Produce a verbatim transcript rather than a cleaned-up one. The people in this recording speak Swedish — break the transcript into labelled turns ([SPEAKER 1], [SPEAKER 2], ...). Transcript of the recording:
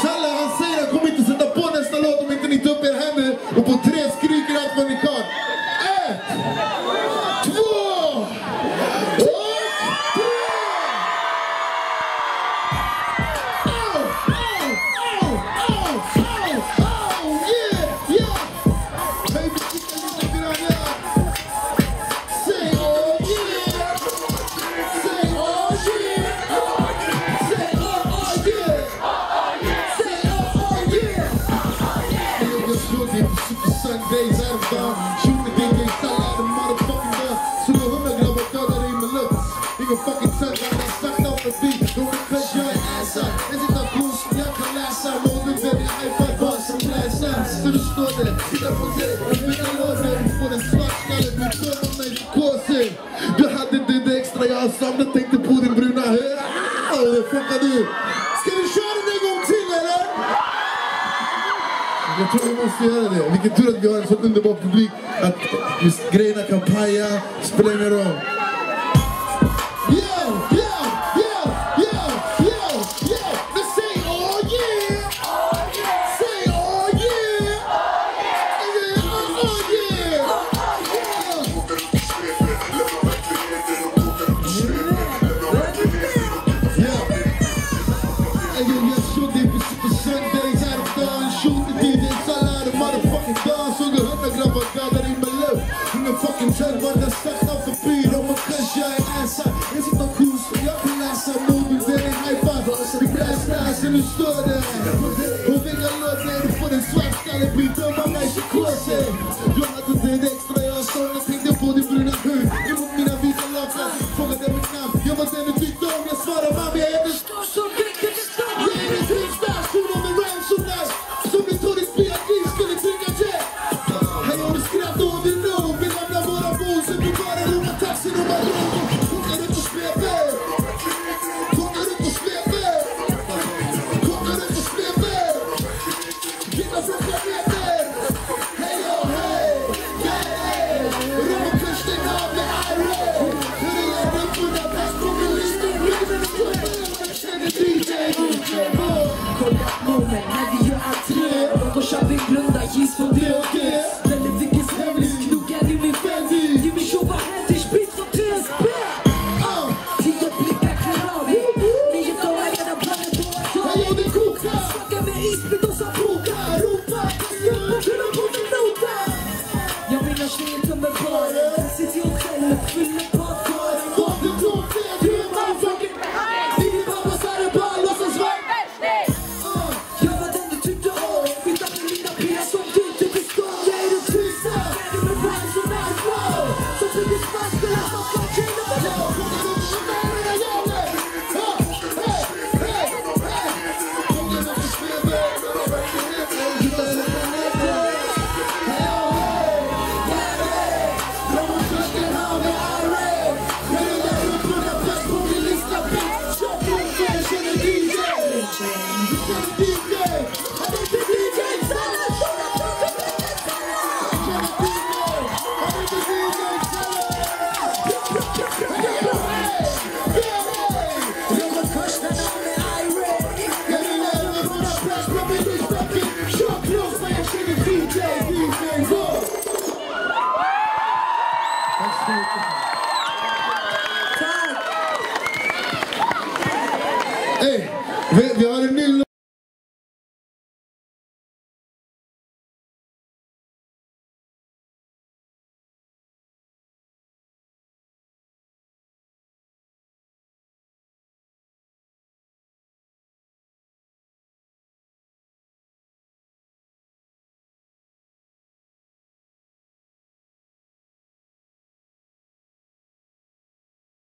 [SPEAKER 1] Challe, han säger att han kommer inte sätta på nästa låt om inte ni tar upp er händer och på tre skriker allt vad ni kan. Ett, två, och tre! Oh, oh, oh, oh, oh, oh, yeah, yeah! Hej, vi tittar lite grann. Say oh yeah! Say oh yeah! Say oh oh yeah! Say oh oh yeah! Niggas looking for Super Sundays out of town. Shooting D J style out of motherfucking gun. Så du hundra grabbar dödar dig med luft. Ingen fucking tönn, jag har sagt av en beat. Då är det jag är assa. En situation som jag kan läsa. Månen väljer iPad bara som läsa. Så du står där, tittar på dig. Och mina lådor, du får en svart skalle. Du dömer mig i K C. Du hade inte det extra jag samlade. Tänkte på din bruna hö. Det funkar du. Ska vi köra den en gång till eller? Jag tror vi måste göra det. Vilken tur att vi har en så underbar publik. Att just grejerna kan paja. Spelar ingen roll. Yo, yo, yo, yo, yo, yo. Nu säg oh yeah. Säg oh yeah. Oh yeah. Fucking tell what the stuff off the beat on my cause jag är assa. Jag sitter cool så jag kan läsa movies där det är high-five. Så det bläst där så nu står det. Och vilka låter du får en svart skalle beat om man är så kåse. Jag hade det extra jag sa och tänkte på din bruna hud. Emot mina vita lappar, frågade mitt namn. Jag var den du tyckte om, jag svarade mamma jag är den stor som vilket är stor. Jag är den trivstar, stor om en rhyme så nice. Som vi tog ditt spel, vi skulle trycka till. Här har du skratt och du know. Så vi bara rumma taxi och bara rumma. Kokar ut och sveper. Kokar ut och sveper. Kokar ut och sveper. Killar från planeter. Hej och hej. Hej. Rumma kusten av med arrow. Hur är jag runt på den bäst på min lista. Rymmen och klubben. Jag känner D J. Kolla moment när vi gör entré. Då kör vi grunda giss på det och det. Ställer vilken hemlis knogar i min fendi.
[SPEAKER 2] D J